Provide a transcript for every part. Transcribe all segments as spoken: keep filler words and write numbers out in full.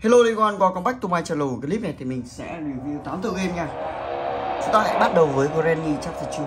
Hello everyone, welcome back to my channel. Clip này thì mình sẽ review tám tựa game nha. Chúng ta hãy bắt đầu với Granny Chapter hai.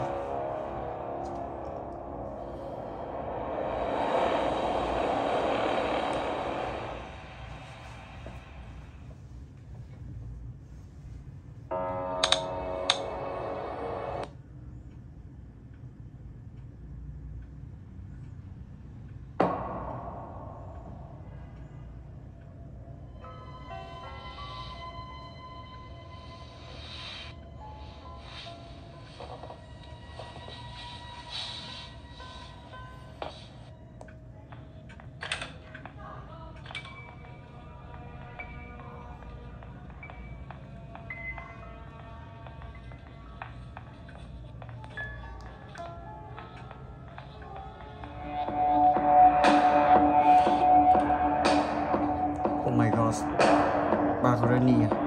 Oh my god, ba Granny à?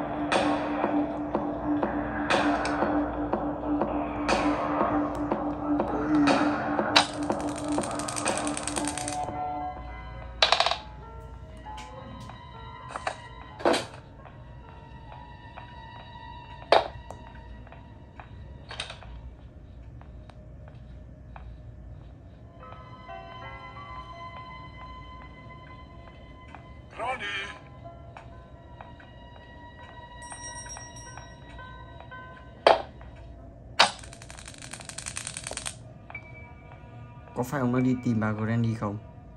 Có phải ông đang đi tìm bà Granny không?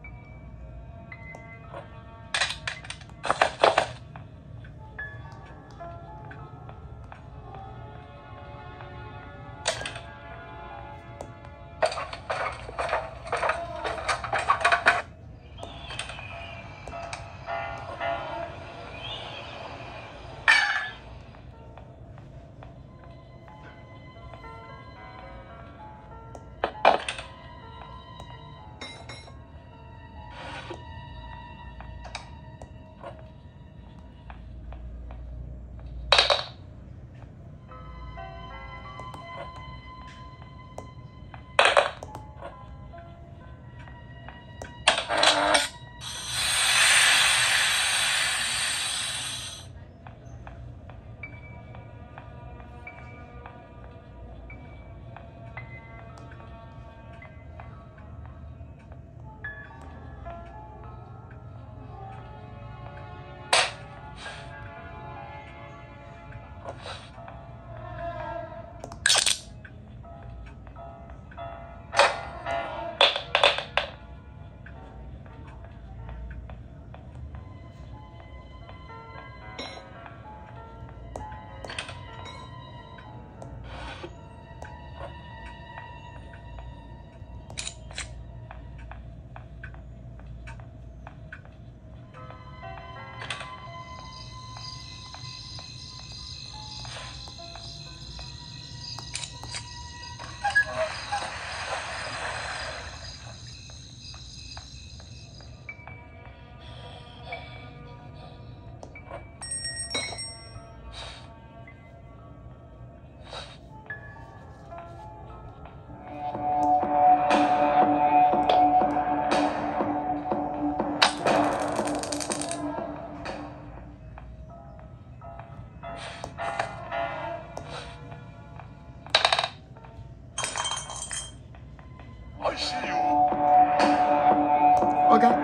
Okay.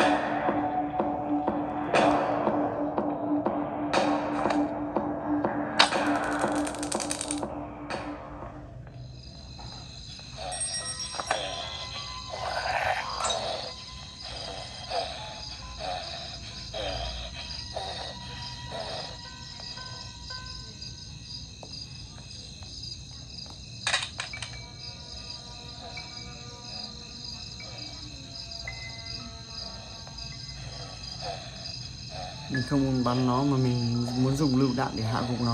Mình không muốn bắn nó mà mình muốn dùng lựu đạn để hạ gục nó.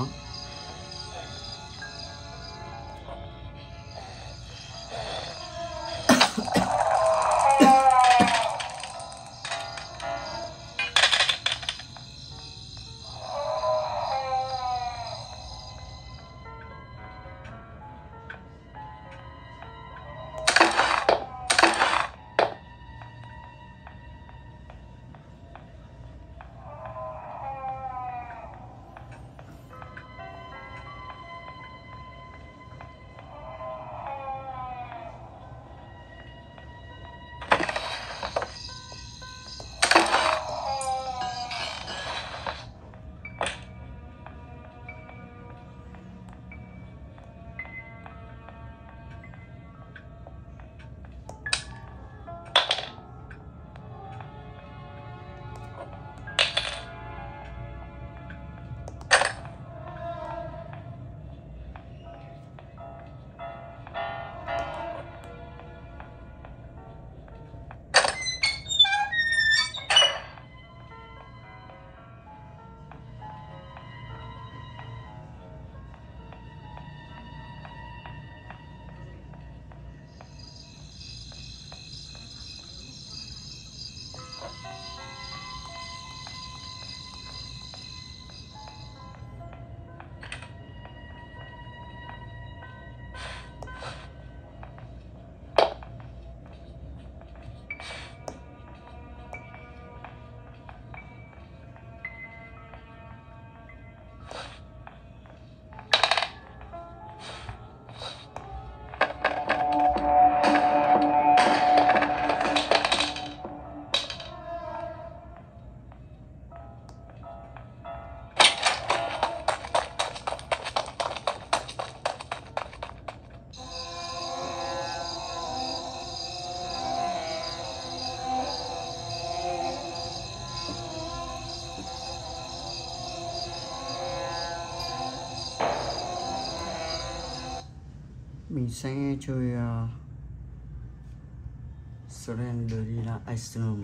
mình sẽ chơi uh, Surrender Iceland.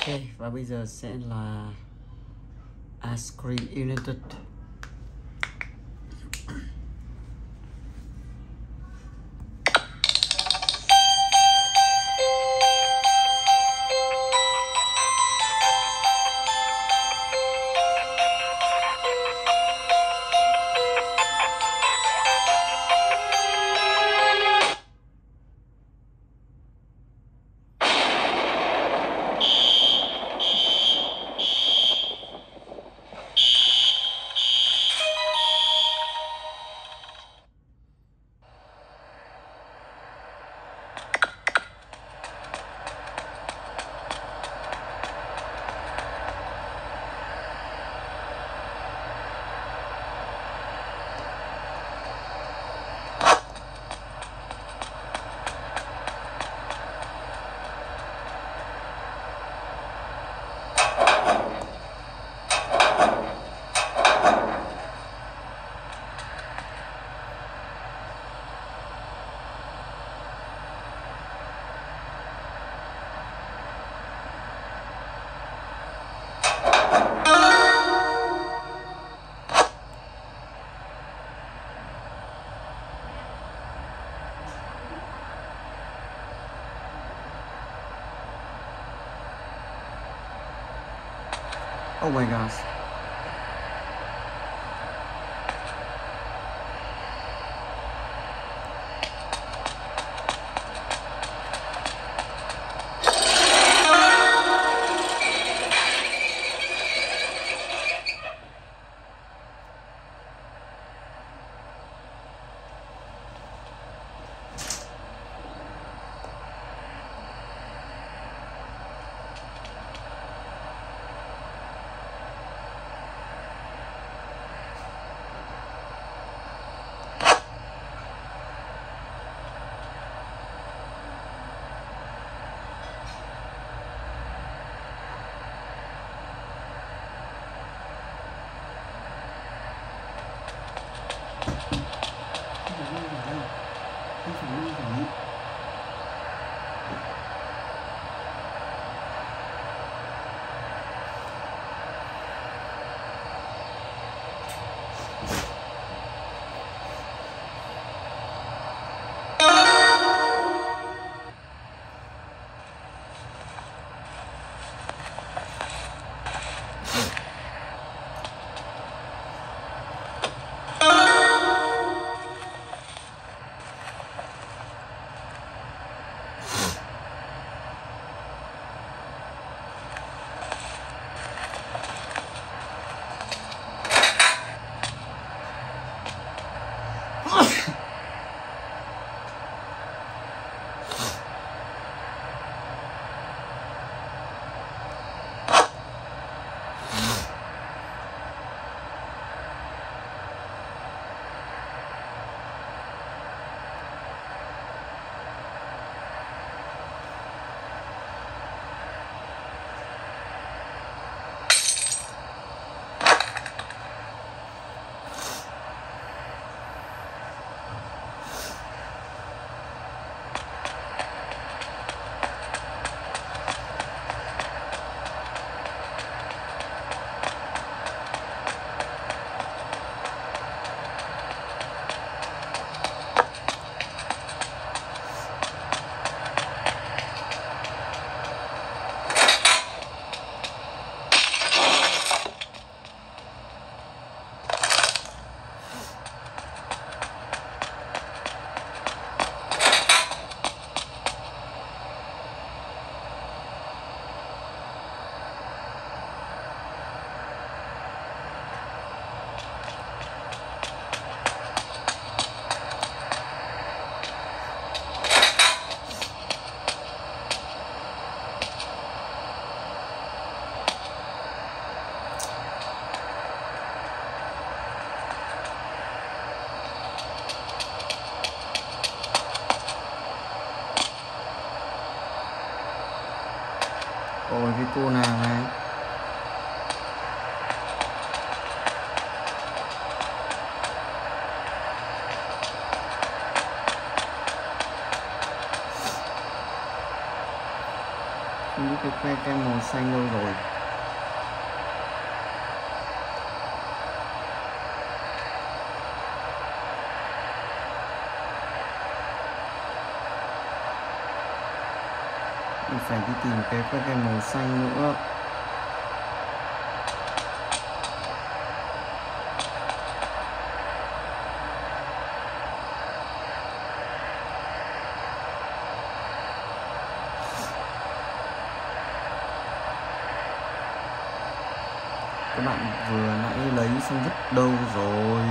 Ok, và bây giờ sẽ là Ascri United. Oh my gosh. Không phải năm phải. Ôi cái cô nàng này. Không biết cái que kem màu xanh đâu rồi. Mình phải đi tìm cái que kem màu xanh nữa. Các bạn vừa nãy lấy xong vứt đâu rồi?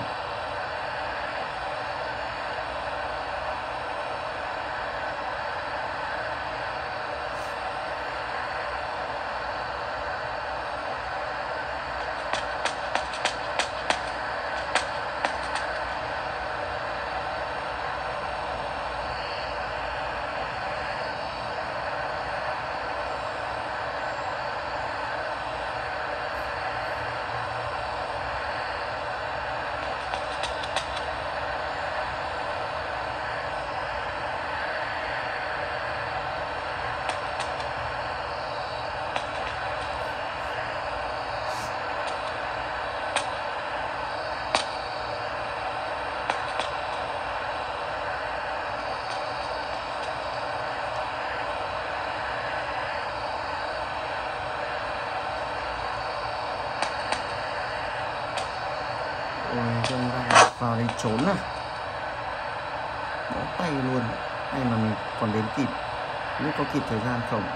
Ôi, chân ra vào đây trốn à? Bỏ tay luôn. Hay mà mình còn đến kịp, không biết có kịp thời gian không.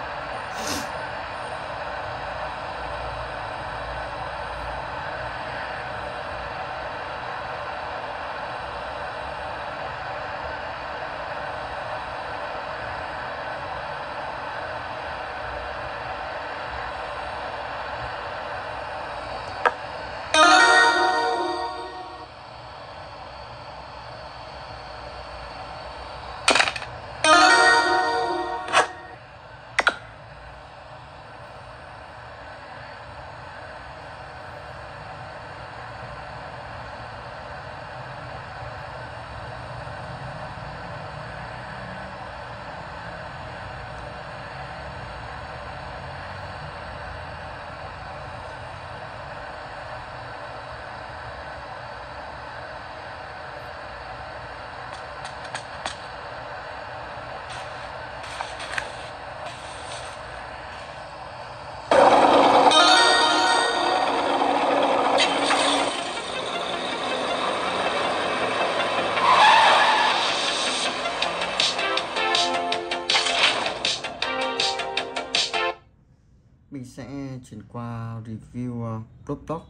Mình sẽ chuyển qua review uh, Roblox.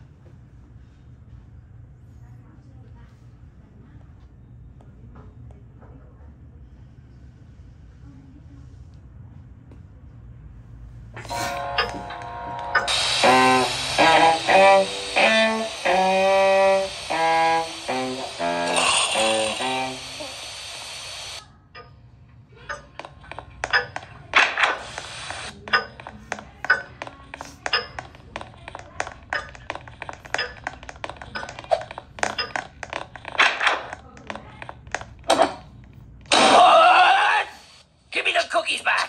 Cookies back!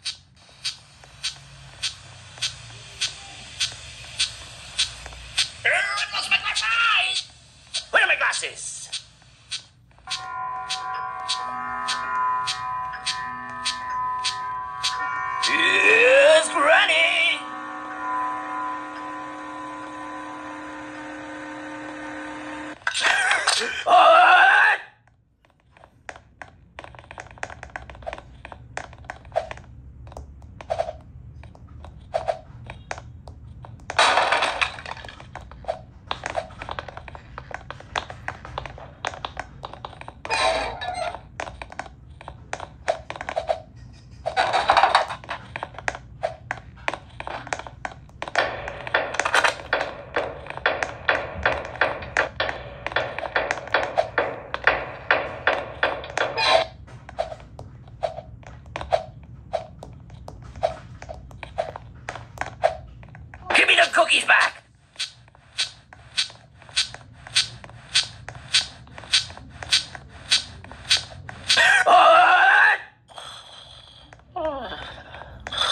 Oh, it looks like my eyes! Where are my glasses? Here's Granny! Oh! Give me the cookies back! Oh!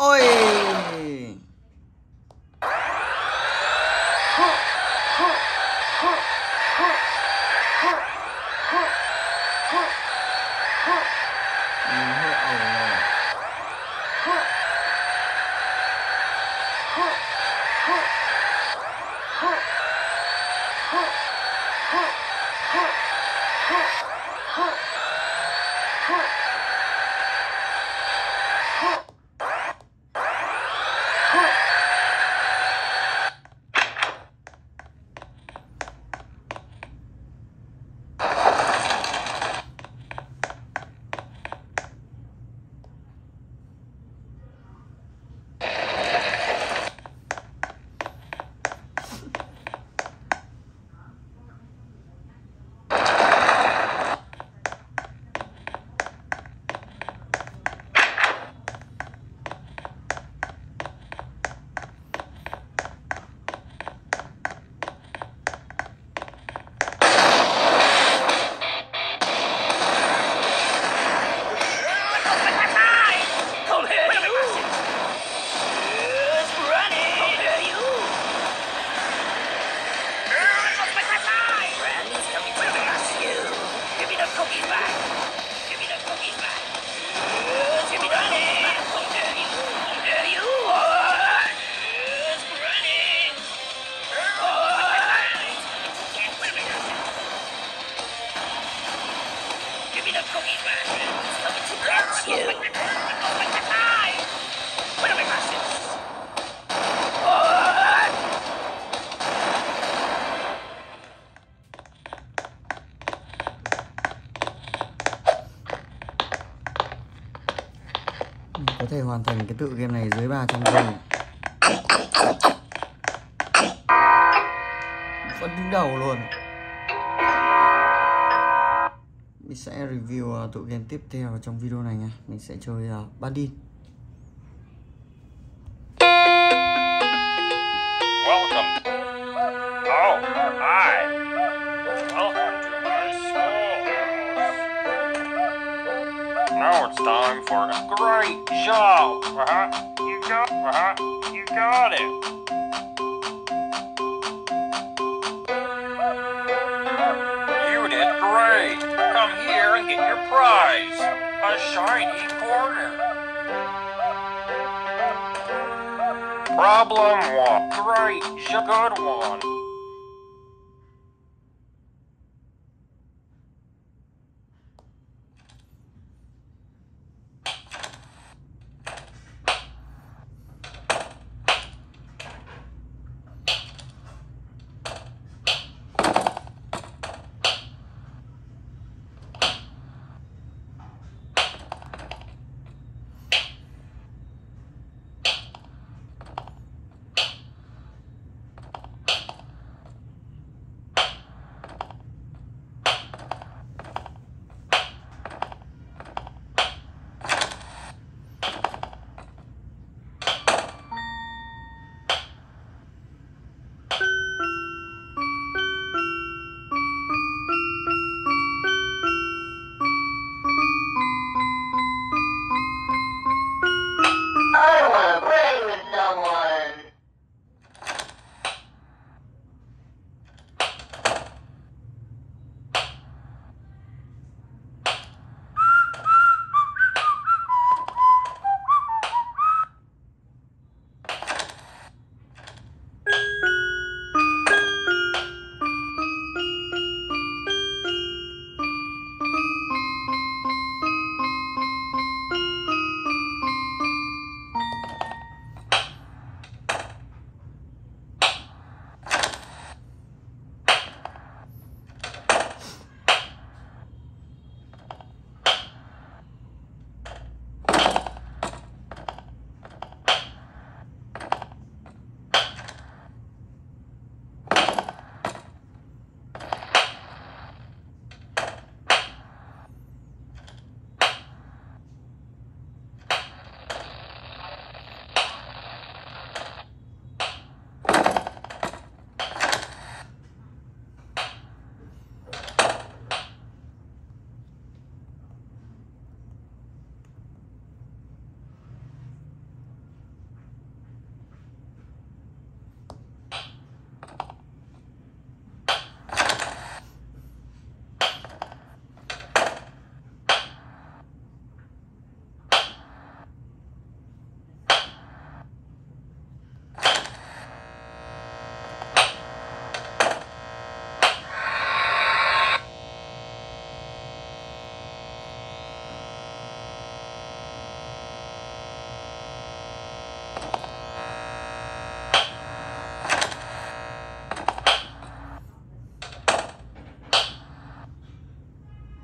Ôi. Có thể hoàn thành cái tựa game này dưới ba trăm giây. Vẫn đứng đầu luôn. Mình sẽ review tựa game tiếp theo trong video này nha. Mình sẽ chơi uh, Badin. Welcome. Oh, hi. Welcome to my school. Now it's time for a great job. Uh-huh. You got, uh-huh. You got it. You did great. Come here and get your prize. A shiny corner. Problem one. Great, good one.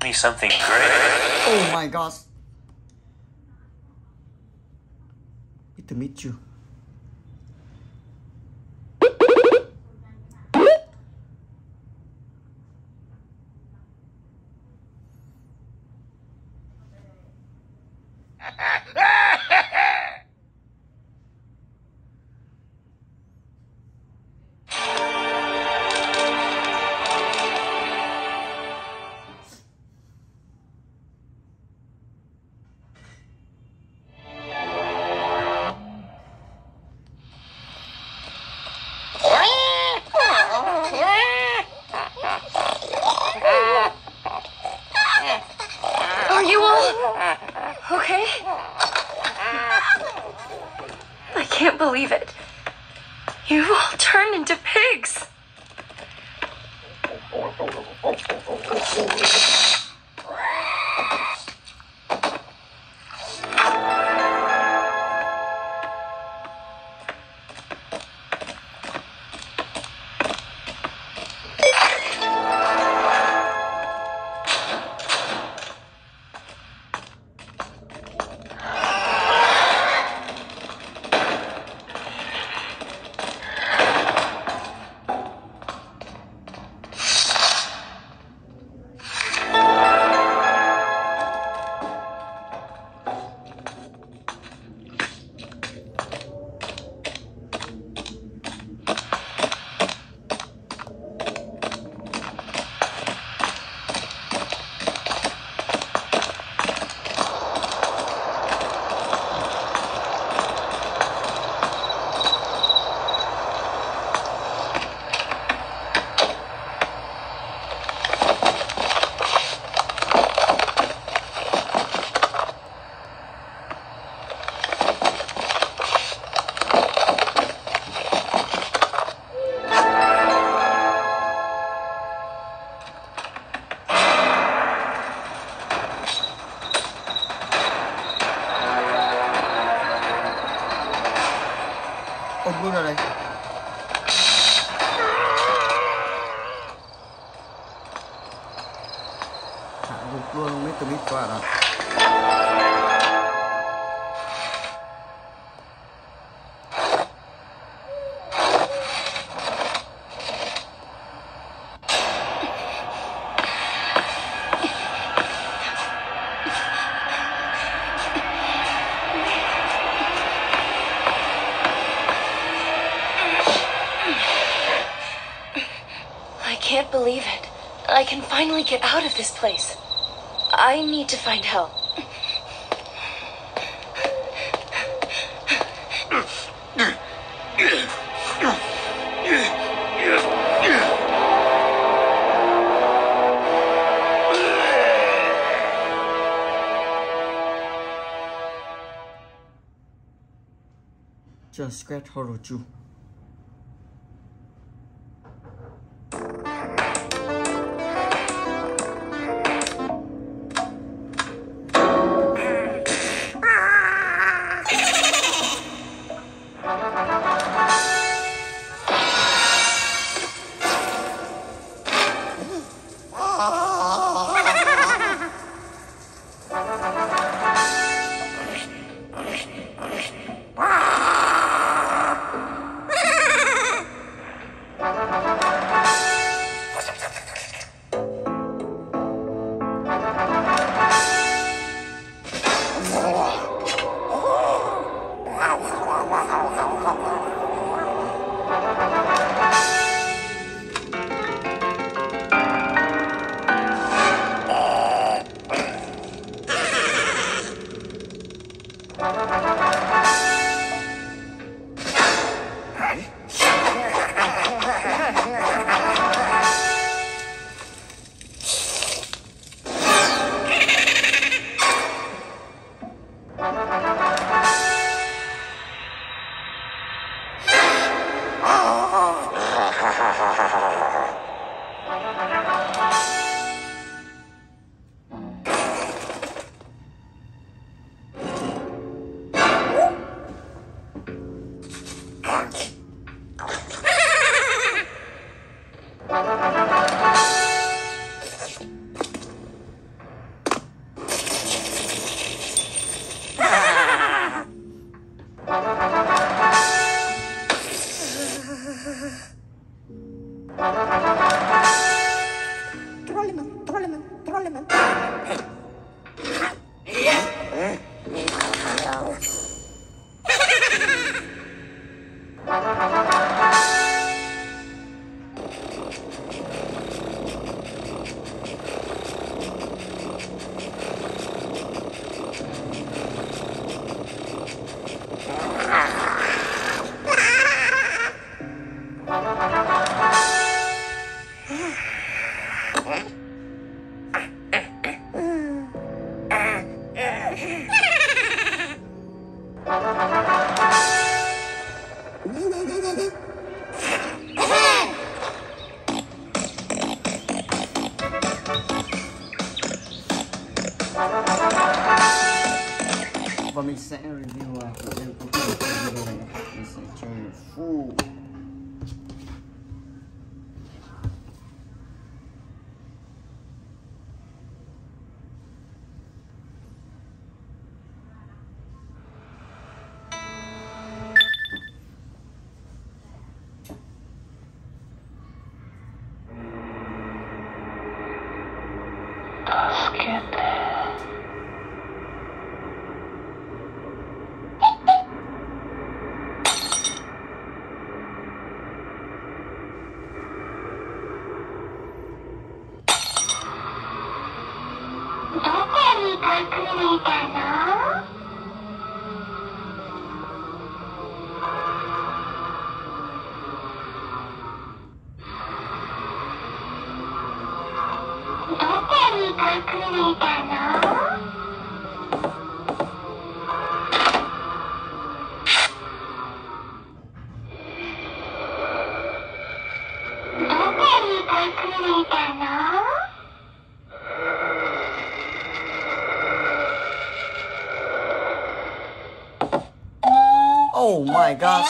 me something great. Oh my gosh. Need to meet you. Are you all okay? I can't believe it. You all turned into pigs. Ông bước ra đây. Hạ gục luôn mít mít các bạn ạ. I can't believe it. I can finally get out of this place. I need to find help. Just Scratch Horror two. sẽ review và của game cuối cùng của video này. Mình sẽ chơi full. Oh my god.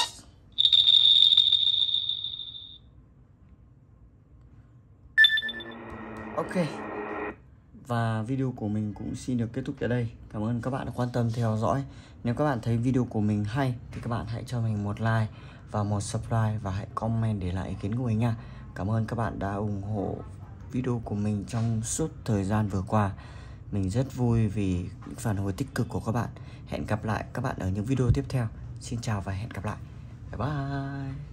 Ok. Và video của mình cũng xin được kết thúc tại đây. Cảm ơn các bạn đã quan tâm theo dõi. Nếu các bạn thấy video của mình hay thì các bạn hãy cho mình một like và một subscribe và hãy comment để lại ý kiến của mình nha. Cảm ơn các bạn đã ủng hộ video của mình trong suốt thời gian vừa qua. Mình rất vui vì những phản hồi tích cực của các bạn. Hẹn gặp lại các bạn ở những video tiếp theo. Xin chào và hẹn gặp lại. Bye bye.